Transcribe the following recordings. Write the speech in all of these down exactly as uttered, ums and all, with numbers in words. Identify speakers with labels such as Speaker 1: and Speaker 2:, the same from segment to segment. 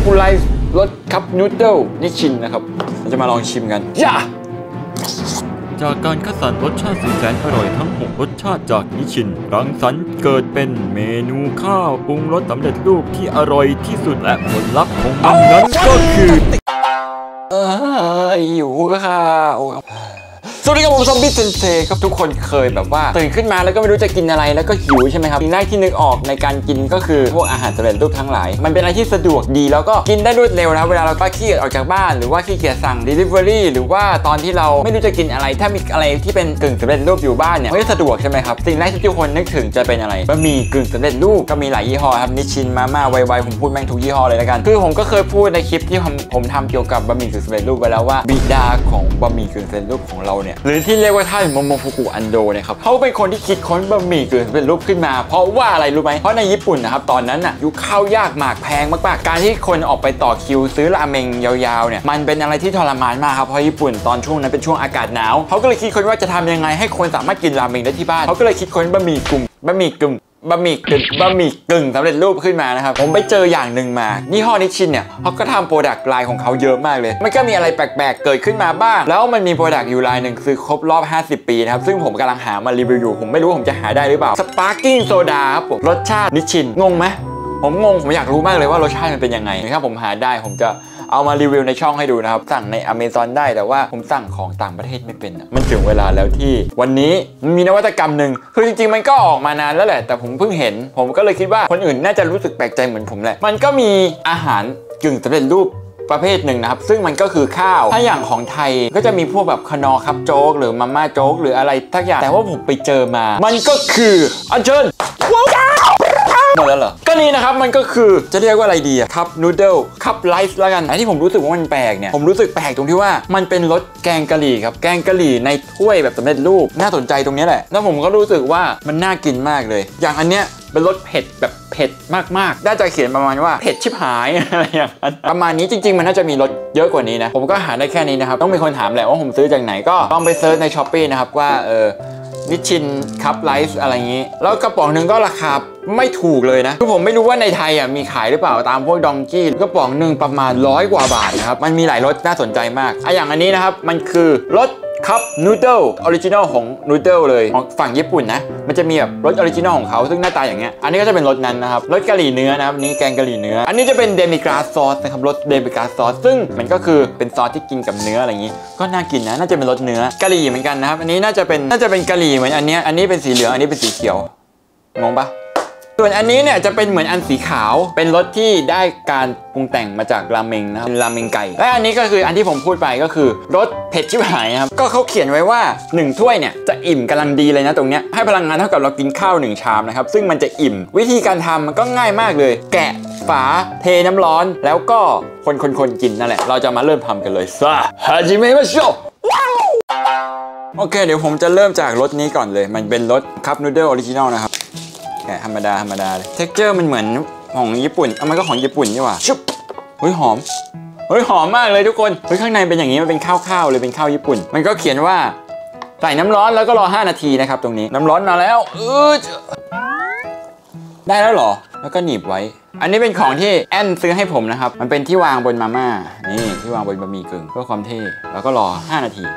Speaker 1: ปูไลซ์รสคัพนูดเดิลนิชินนะครับเราจะมาลองชิมกันย่าจากการคัดสรรรสชาติสุดแสนอร่อยทั้งหกรสชาติจากนิชินรังสรรค์เกิดเป็นเมนูข้าวปรุงรสสำเร็จรูปที่อร่อยที่สุดและผลลัพธ์ของมันนั้นก็คือเออหิวค่ะสวัสดีครับผมซอมบี้เซนเซครับทุกคนเคยแบบว่าตื่นขึ้นมาแล้วก็ไม่รู้จะกินอะไรแล้วก็หิวใช่ไหมครับสิ่งแรกที่นึกออกในการกินก็คือพวกอาหารสำเร็จรูปทั้งหลายมันเป็นอะไรที่สะดวกดีแล้วก็กินได้รวดเร็วนะเวลาเราก็ขี้เกียจออกจากบ้านหรือว่าขี้เกียจสั่ง Delivery หรือว่าตอนที่เราไม่รู้จะกินอะไรถ้ามีอะไรที่เป็นกึ่งสำเร็จรูปอยู่บ้านเนี่ยก็สะดวกใช่ไหมครับสิ่งแรกที่ทุกคนนึกถึงจะเป็นอะไรบะหมี่กึ่งสำเร็จรูปก็มีหลายยี่ห้อครับนิชินมาม่าไวๆผมพูดแม่งทุกยี่ห้อเลยแล้วกันคือผมก็เคยพูดในคลิปที่ผมผมทำเกี่ยวกับบะหมี่กึ่งสำเร็จรูปไปแล้วว่าบิดาของบะหมี่กึ่งสำเร็จรูปของเราเนี่ยหรือที่เรียกว่าท่านโมโมฟุกุอันโดเนี่ยครับเขาเป็นคนที่คิดค้นบะหมี่กึ่งสำเร็จรูปขึ้นมาเพราะว่าอะไรรู้ไหมเพราะในญี่ปุ่นนะครับตอนนั้นน่ะยุคข้าวยากหมากแพงมากๆการที่คนออกไปต่อคิวซื้อราเมงยาวๆเนี่ยมันเป็นอะไรที่ทรมานมากครับเพราะญี่ปุ่นตอนช่วงนั้นเป็นช่วงอากาศหนาวเขาก็เลยคิดค้นว่าจะทำยังไงให้คนสามารถกินราเมงได้ที่บ้านเขาก็เลยคิดค้นบะหมี่กึ่งบะหมี่กึ่งบะหมี่กึ่งบะหมี่กึ่งสำเร็จรูปขึ้นมานะครับผมไปเจออย่างหนึ่งมายี่ห้อนิชินเนี่ยเขาก็ทำโปรดักต์ไลน์ของเขาเยอะมากเลยมันก็มีอะไรแปลกๆเกิดขึ้นมาบ้างแล้วมันมีโปรดักต์อยู่ไลน์หนึ่งคือครบรอบห้าสิบปีนะครับซึ่งผมกำลังหามารีวิวอยู่ผมไม่รู้ผมจะหาได้หรือเปล่าสปาร์กิ้งโซดาครับผมรสชาตินิชินงงไหมผมงงผมอยากรู้มากเลยว่ารสชาติมันเป็นยังไงถ้าผมหาได้ผมจะเอามารีวิวในช่องให้ดูนะครับสั่งใน Amazon ได้แต่ว่าผมสั่งของต่างประเทศไม่เป็นมันถึงเวลาแล้วที่วันนี้มันมีนวัตกรรมหนึ่งคือจริงๆมันก็ออกมานานแล้วแหละแต่ผมเพิ่งเห็นผมก็เลยคิดว่าคนอื่นน่าจะรู้สึกแปลกใจเหมือนผมแหละมันก็มีอาหารกึ่งสำเร็จรูปประเภทหนึ่งนะครับซึ่งมันก็คือข้าวถ้าอย่างของไทยก็จะมีพวกแบบคนอครับโจ๊กหรือมาม่าโจ๊กหรืออะไรทักอย่างแต่ว่าผมไปเจอมามันก็คืออัญเชิญหมดแล้วเหรอก็นี่นะครับมันก็คือจะเรียกว่าอะไรดีอะคัพนูดเดิลคัพไลซ์แล้วกันไอ้ที่ผมรู้สึกว่ามันแปลกเนี่ยผมรู้สึกแปลกตรงที่ว่ามันเป็นรสแกงกะหรี่ครับแกงกะหรี่ในถ้วยแบบสำเร็จรูปน่าสนใจตรงนี้แหละแล้วผมก็รู้สึกว่ามันน่ากินมากเลยอย่างอันเนี้ยเป็นรสเผ็ดแบบเผ็ดมากๆน่าจะเขียนประมาณว่าเผ็ดชิบหายอะไรอย่างนั้นประมาณนี้จริงๆมันน่าจะมีรสเยอะกว่านี้นะผมก็หาได้แค่นี้นะครับต้องมีคนถามแหละว่าผมซื้อจากไหนก็ต้องไปเซิร์ชใน ช้อปปี้ นะครับว่าเออนิชินคัพไลซ์อะไรอย่างนี้แล้วกระป๋องหนึ่งก็ราคาไม่ถูกเลยนะคือผมไม่รู้ว่าในไทยอ่ะมีขายหรือเปล่าตามพวกดองกี้กระป๋องหนึ่งประมาณร้อยกว่าบาทนะครับมันมีหลายรสน่าสนใจมากอ่ะอย่างอันนี้นะครับมันคือรสคัพนูดเดิลออริจินอลของนูดเดิลเลยของฝั่งญี่ปุ่นนะมันจะมีแบบรสออริจินอลของเขาซึ่งหน้าตาอย่างเงี้ยอันนี้ก็จะเป็นรสนั้นนะครับรสกะหรี่เนื้อนะครับนี่แกงกะหรี่เนื้ออันนี้จะเป็นเดมิกราสซอสนะครับรสเดมิกราสซอสซึ่งมันก็คือเป็นซอสที่กินกับเนื้ออะไรอย่างงี้ก็น่ากินนะน่าจะเป็นรสเนื้อกะหรี่เหมือนกันนะครับอันนี้น่าจะเป็นน่าจะเป็นกะหรี่เหมือนอันนี้อันนี้เป็นสีเหลืองอันนี้เป็นสีเขียวงงปะส่วนอันนี้เนี่ยจะเป็นเหมือนอันสีขาวเป็นรสที่ได้การปรุงแต่งมาจากราเมงนะครับเป็นราเมงไก่และอันนี้ก็คืออันที่ผมพูดไปก็คือรสเผ็ดชิบหายครับก็เขาเขียนไว้ว่าหนึ่งถ้วยเนี่ยจะอิ่มกำลังดีเลยนะตรงเนี้ยให้พลังงานเท่ากับเรากินข้าวหนึ่งชามนะครับซึ่งมันจะอิ่มวิธีการทำมันก็ง่ายมากเลยแกะฝาเทน้ำร้อนแล้วก็คนคนคนกินนั่นแหละเราจะมาเริ่มทำกันเลยซะฮาจิเมะมาโชโอเคเดี๋ยวผมจะเริ่มจากรสนี้ก่อนเลยมันเป็นรสคัพนูดเดิลออริจินอลนะครับแกะธรรมดาธรรมดาเลยเท็กเจอร์มันเหมือนของญี่ปุ่นเอามันก็ของญี่ปุ่นนี่หว่าชุบเฮ้ยหอมเฮ้ยหอมมากเลยทุกคนเฮ้ยข้างในเป็นอย่างนี้มันเป็นข้าวข้าวเลยเป็นข้าวญี่ปุ่นมันก็เขียนว่าใส่น้ำร้อนแล้วก็รอห้านาทีนะครับตรงนี้น้ำร้อนมาแล้วเออได้แล้วเหรอแล้วก็หนีบไว้อันนี้เป็นของที่แอนซื้อให้ผมนะครับมันเป็นที่วางบนมาม่านี่ที่วางบนบะหมี่กึ่งเพื่อความเท่แล้วก็รอห้านาที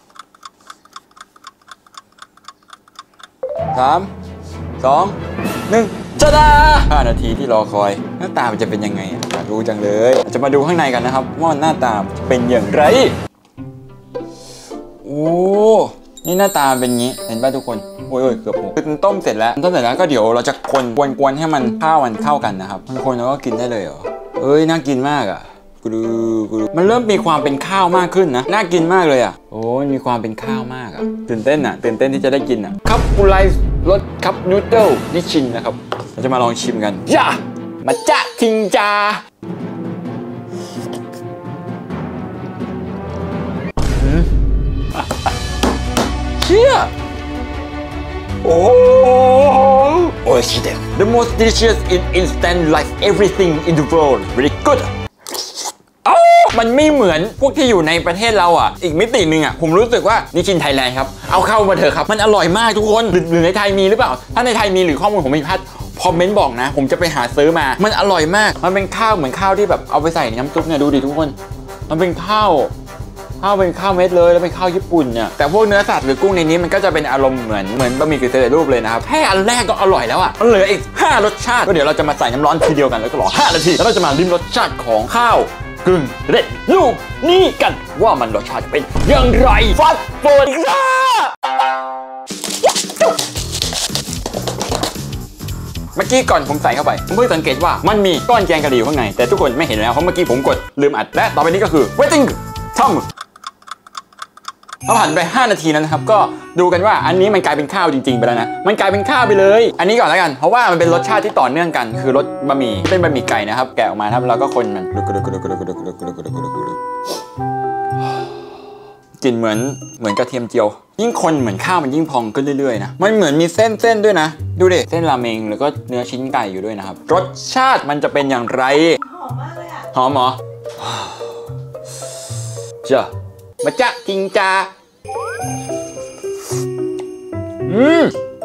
Speaker 1: สามสองหนึ่งจ้าดาห้านาทีที่รอคอยหน้าตามันจะเป็นยังไงอยากรู้จังเลยจะมาดูข้างในกันนะครับว่าหน้าตาเป็นอย่างไรโอ้นี่หน้าตาเป็นงี้เห็นป่ะทุกคนโอ้ยเกือบหมดคือต้มเสร็จแล้วต้มเสร็จแล้วก็เดี๋ยวเราจะคนกวนๆให้มันข้าวมันเข้ากันนะครับคนแล้วก็กินได้เลยเหรอเอ้ยน่ากินมากอ่ะกูดูกูดูมันเริ่มมีความเป็นข้าวมากขึ้นนะน่ากินมากเลยอ่ะโอ้ยมีความเป็นข้าวมากอ่ะตื่นเต้นอ่ะตื่นเต้นที่จะได้กินอ่ะคัพปูไลซ์รสคัพนูดเดิลนิชินนะครับเราจะมาลองชิมกันจ้ามาจ้าทิงจ้าเชี่ยโอ้โอ้ชิเดะ The most delicious in instant like everything in the world very goodมันไม่เหมือนพวกที่อยู่ในประเทศเราอ่ะอีกมิติหนึ่งอ่ะผมรู้สึกว่านิชินไทยแลนด์ครับเอาเข้ามาเถอะครับมันอร่อยมากทุกคนหรือในไทยมีหรือเปล่าถ้าในไทยมีหรือข้อมูลผมมีพลาดคอมเมนต์บอกนะผมจะไปหาซื้อมามันอร่อยมากมันเป็นข้าวเหมือนข้าวที่แบบเอาไปใส่น้ำซุปเนี่ยดูดิทุกคนมันเป็นข้าวข้าวเป็นข้าวเม็ดเลยแล้วเป็นข้าวญี่ปุ่นเนี่ยแต่พวกเนื้อสัตว์หรือกุ้งในนี้มันก็จะเป็นอารมณ์เหมือนเหมือนบะหมี่กึ่งสำเร็จรูปเลยนะครับแค่อันแรกก็อร่อยแล้วอ่ะมันเหลืออีกห้ารสชาติก็เดี๋ยวเราจะมาใส่น้ำร้อนทีเดียวกันแล้วก็รอห้านาทีแล้วเราจะมาลิ้มรสชาติของข้าวกึ่งสำเร็จรูปนี่กันว่ามันรสชาติเป็นอย่างไรฟาสต์ฟู้ดค่ะเมื่อกี้ก่อนผมใส่เข้าไปผมเพิ่งสังเกตว่ามันมีก้อนแกงกะหรี่ข้างในแต่ทุกคนไม่เห็นแล้วเพราะเมื่อกี้ผมกดลืมอัดและต่อไปนี้ก็คือ waiting time พอผ่านไปห้านาทีนั้นนะครับก็ดูกันว่าอันนี้มันกลายเป็นข้าวจริงๆไปแล้วนะมันกลายเป็นข้าวไปเลยอันนี้ก่อนแล้วกันเพราะว่ามันเป็นรสชาติที่ต่อเนื่องกันคือรสบะหมี่เป็นบะหมี่ไก่นะครับแกะออกมาครับแล้วก็คนมันกลิ่นเหมือนเหมือนกระเทียมเจียวยิ่งคนเหมือนข้าวมันยิ่งพองขึ้นเรื่อยๆนะมันเหมือนมีเส้นเส้นด้วยนะดูดิเส้นราเมงแล้วก็เนื้อชิ้นไก่อยู่ด้วยนะครับรสชาติมันจะเป็นอย่างไรหอมมากเลยอะหอมเหรอเจ้ามาจ้าจริงจ้าอืม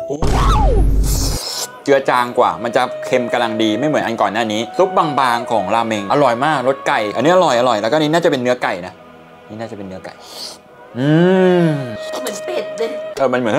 Speaker 1: เจือจางกว่ามันจะเค็มกำลังดีไม่เหมือนอันก่อนหน้านี้ซุปบางๆของราเมงอร่อยมากรสไก่อันนี้อร่อยอร่อยแล้วก็นี่น่าจะเป็นเนื้อไก่นะนี่น่าจะเป็นเนื้อไก่อืม
Speaker 2: เหมือนเป็ดเลย
Speaker 1: เออมันเหมือน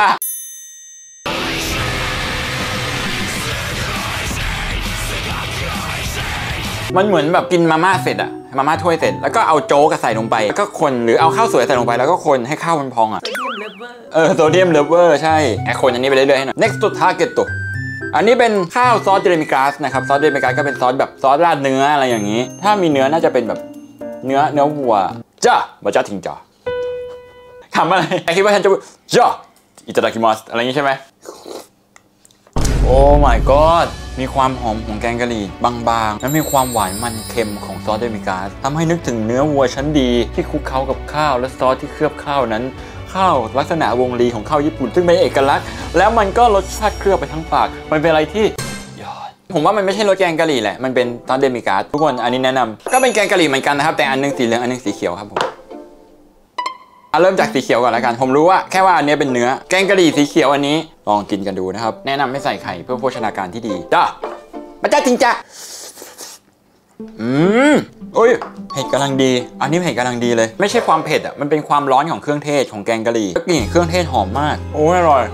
Speaker 1: มันเหมือนแบบกินมาม่าเสร็จอะมาม่าถ้วยเสร็จแล้วก็เอาโจ๊กใส่ลงไปแล้วก็คนหรือเอาข้าวสวยใส่ลงไปแล้วก็คนให้ข้าวมันพองอะเออโซเดียมเลเวอร์ใช่ไอคนอันนี้ไปเรื่อยๆให้หน่อย next target ตัวอันนี้เป็นข้าวซอสเดมิกราสนะครับซอสเดมิกราสก็เป็นซอสแบบซอสราดเนื้ออะไรอย่างนี้ถ้ามีเนื้อน่าจะเป็นแบบเนื้อเนื้อวัวจ้ามาจ้าทิ้งจ้าทำอะไรไอคิดว่าฉันจะจ้าอิตาดาคิมัสอะไรอย่างนี้ใช่ไหมโอ้ my god มีความหอมของแกงกะหรี่บางๆและมีความหวานมันเค็มของซอสเดมิกราสทำให้นึกถึงเนื้อวัวชั้นดีที่คลุกเคล้ากับข้าวและซอสที่เคลือบข้าวนั้นข้าวลักษณะวงรีของข้าวญี่ปุ่นซึ่งเป็นเอกลักษณ์แล้วมันก็รสชาติเคลือบไปทั้งปากมันเป็นอะไรที่ยอดผมว่ามันไม่ใช่รสแกงกะหรี่แหละมันเป็นซอสเดมิกราสทุกคนอันนี้แนะนำก็เป็นแกงกะหรี่เหมือนกันนะครับแต่อันนึงสีเหลืองอันนึงสีเขียวครับผมเริ่มจากสีเขียวก่อนแล้วกันผมรู้ว่าแค่ว่าอันนี้เป็นเนื้อแกงกะหรี่สีเขียวอันนี้ลองกินกันดูนะครับแนะนำให้ใส่ไข่เพื่อโภชนาการที่ดีจ้ามาจ้าจริงจ้าอืมโอ้ยเผ็ดกำลังดีอันนี้เผ็ดกำลังดีเลยไม่ใช่ความเผ็ดอ่ะมันเป็นความร้อนของเครื่องเทศของแกงกะหรี่กลิ่นเครื่องเทศหอมมากโอ้อร่อย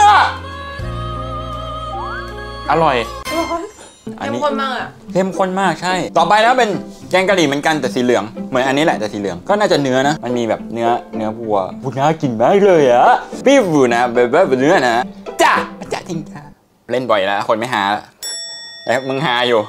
Speaker 1: อร่อย
Speaker 2: เข้มข้นมากอ่ะ
Speaker 1: เข้มข้นมากใช่ต่อไปแล้วเป็นแกงกะหรี่เหมือนกันแต่สีเหลืองเหมือนอันนี้แหละแต่สีเหลืองก็น่าจะเนื้อนะมันมีแบบเนื้อเนื้อวัววัวน่ากินมากเลยอ่ะพี่ฟูนะแบบแบบเนื้อนะจ้าจ้าทิ้งจ้าเล่นบ่อยแล้วคนไม่หาแต่มึงหาอยู่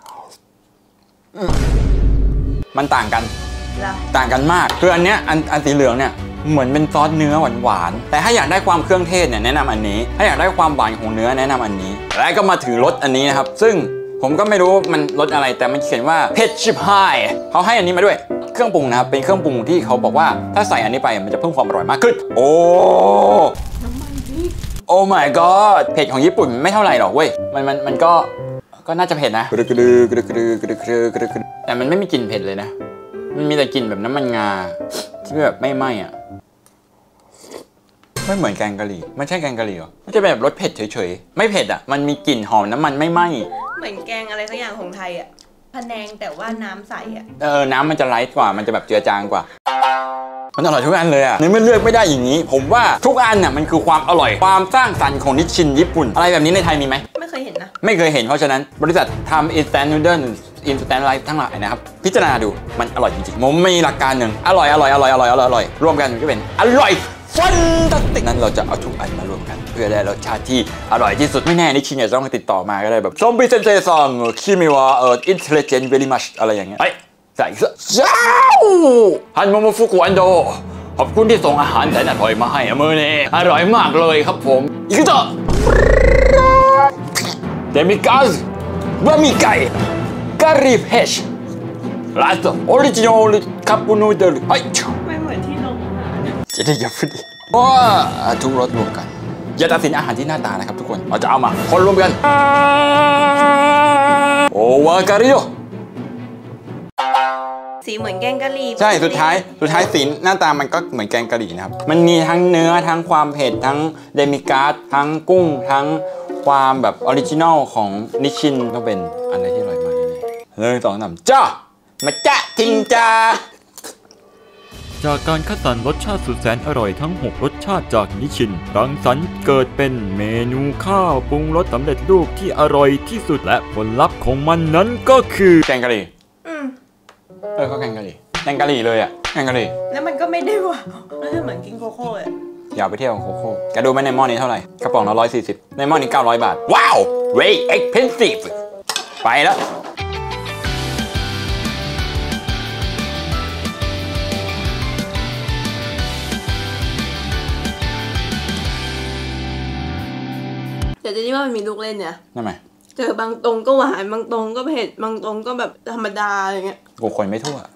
Speaker 1: มันต่างกันต่างกันมากคืออันเนี้ยอันอันสีเหลืองเนี่ยเหมือนเป็นซอสเนื้อหวานๆแต่ถ้าอยากได้ความเครื่องเทศเนี่ยแนะนำอันนี้ถ้าอยากได้ความหวานของเนื้อแนะนำอันนี้แล้วก็มาถึงรสอันนี้นะครับซึ่งผมก็ไม่รู้มันรสอะไรแต่มันเขียนว่าเผ็ดชิบหายเขาให้อันนี้มาด้วยเครื่องปรุงนะครับเป็นเครื่องปรุงที่เขาบอกว่าถ้าใส่อันนี้ไปมันจะเพิ่มความอร่อยมากขึ้นโอ้
Speaker 2: น้ำมันพริก
Speaker 1: โอ้ my god เผ็ดของญี่ปุ่นไม่เท่าไหร่หรอกเว้ยมันมันมันก็ก็น่าจะเผ็ดนะกรึกรึกรึกรึกรึกรึกรึกแต่มันไม่มีกลิ่นเผ็ดเลยนะมันมีแต่กลิ่นแบบน้ำมันงาที่แบบไม่ไหม้อ่ะไม่เหมือนแกงกะหรี่ไม่ใช่แกงกะหรี่หรอมันจะเป็นแบบรสเผ็ดเฉยๆไม่เผ็ดอ่ะมันมีกลิ่นหอมน้ำมันไม่ไหม้
Speaker 2: เหมือนแกงอะไรสักอย่างของไทยอ่ะพะแนงแต่ว่าน้ำใสอ่ะ
Speaker 1: เออน้ำมันจะไลท์กว่ามันจะแบบเจือจางกว่ามันอร่อยทุกอันเลยอ่ะนี่ไม่เลือกไม่ได้อย่างนี้ผมว่าทุกอันน่ะมันคือความอร่อยความสร้างสรรค์ของนิชชินญี่ปุ่นอะไรแบบนี้ในไทยมีไหม
Speaker 2: ไม่เคยเห็นนะ
Speaker 1: ไม่เคยเห็นเพราะฉะนั้นบริษัททำ instant noodle instant rice ทั้งหลายนะครับพิจารณาดูมันอร่อยจริงๆผมมีหลักการหนึ่งอร่อยอร่อยอร่อยอร่อยอร่อยอร่อยรวมกันก็เป็นอร่อยฟันตัสติกนั้นเราจะเอาทุกอันมารวมกันเพื่อได้รสชาติที่อร่อยที่สุดไม่แน่นิชชินอาจจะต้องติดต่อมาก็ได้แบบซอมบี้เซนเซซังคิมิวะเอ่อ intelligent very much อะไรอย่างเงี้ยเฮ้ยใส่ซะเจ้าฮันโมโมฟุกุอันโดขอบคุณที่ส่งอาหารแสนอร่อยมาให้มื้อนี้อร่อยมากเลยครับผมอีกต่อเดมิกาสบะหมี่ไก่กะหรี่เผ็ดลาสต์ออริจินอลคัพปูนูเดลเฮ้ย
Speaker 2: ไม่เหมือนที่โรงอาหาร
Speaker 1: จะได้อย่าพูดดิว้าทุกรสรวมกันอย่าตัดสินอาหารที่หน้าตานะครับทุกคนเราจะเอามาคนรวมกันโอวาการิโอ
Speaker 2: สีเหมือนแกงกะหรี่
Speaker 1: ใช่สุดท้ายสุดท้ายสีหน้าตามันก็เหมือนแกงกะหรี่นะครับมันมีทั้งเนื้อทั้งความเผ็ดทั้งเดมิกราสทั้งกุ้งทั้งความแบบออริจินอลของนิชินต้องเป็นอะไรที่อร่อยมากแน่ๆเลยสองสามจ้ามาจ้าทิงจ้าจากการคัดสรรรสชาติสุดแสนอร่อยทั้งหกรสชาติจากนิชินรังสรรค์เกิดเป็นเมนูข้าวปรุงรสสำเร็จรูปที่อร่อยที่สุดและผลลัพธ์ของมันนั้นก็คือแกงกะหรี่อืมเออก็แกงกะหรี่แกงกะหรี่เลยอ่ะแกงกะหรี่แล้วมันก็ไม่ได้ว้าวมันเหมือนกินโคโค่เลยอย่าไปเที่ยวโคโค่แกดูไหมในหม้อนี้เท่าไหร่กระป๋องละร้อยสี่สิบในหม้อนี้เก้าร้อยบาทว้าว very expensive ไปแล้ว
Speaker 2: แต่จะนี่ว่ามันมีลูกเล่นเนี่ย
Speaker 1: ทำไม
Speaker 2: เจอบางตรงก็หวานบางตรงก็เผ็ดบางตรงก็แบบธรรมดาอะไรเงี้ย
Speaker 1: กูคนไม่ทั่ว